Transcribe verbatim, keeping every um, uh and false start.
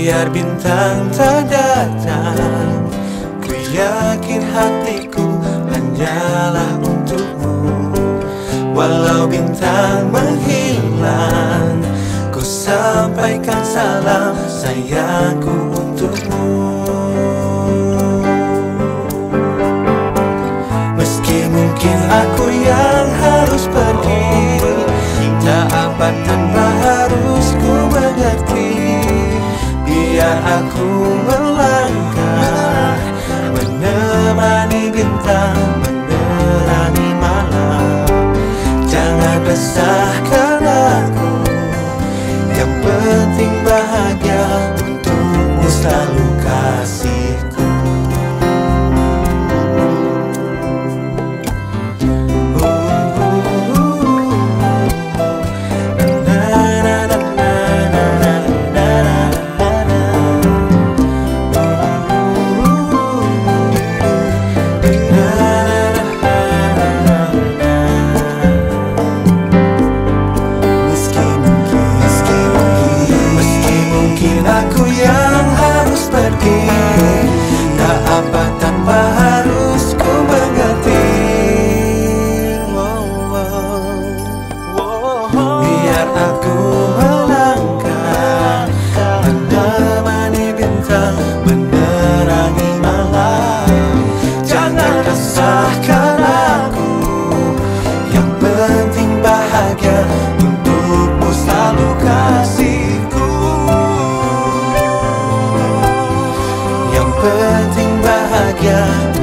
biar bintang tak datang, ku yakin hatiku hanyalah untukmu. Walau bintang menghilang, ku sampaikan salam sayangku untukmu. Meski mungkin aku yang harus pergi, tak apa tanpa harus ku mengerti. Biar aku melangkah, menemani bintang menerangi malam. Jangan resahkan aku, yang penting bahagia untukmu selalu kasihku. Aku yang harus pergi, tak apa tanpa harus ku mengerti. Biar aku melangkah, menemani bintang menerangi malam. Jangan resahkan aku, yang penting bahagia untukmu selalu kasihku. Penting bahagia